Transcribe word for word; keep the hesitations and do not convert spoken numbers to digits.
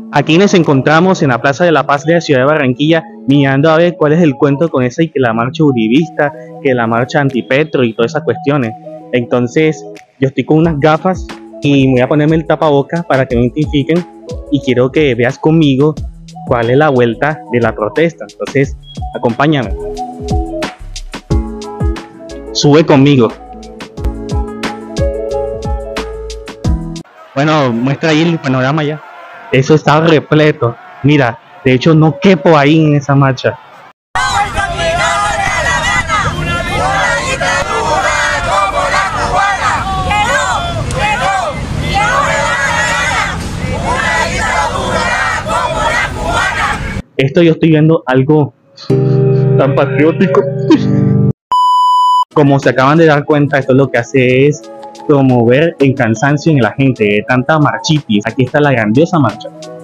Aquí nos encontramos en la Plaza de la Paz de la ciudad de Barranquilla, mirando a ver cuál es el cuento con esa y que la marcha uribista, que la marcha antipetro y todas esas cuestiones. Entonces, yo estoy con unas gafas y voy a ponerme el tapabocas para que me identifiquen y quiero que veas conmigo cuál es la vuelta de la protesta. Entonces, acompáñame. Sube conmigo. Bueno, muestra ahí el panorama ya. Eso está repleto. Mira, de hecho no quepo ahí en esa marcha. Esto yo estoy viendo algo tan patriótico. Como se acaban de dar cuenta, esto lo que hace es promover el cansancio en la gente de tanta marchitis. Aquí está la grandiosa marcha.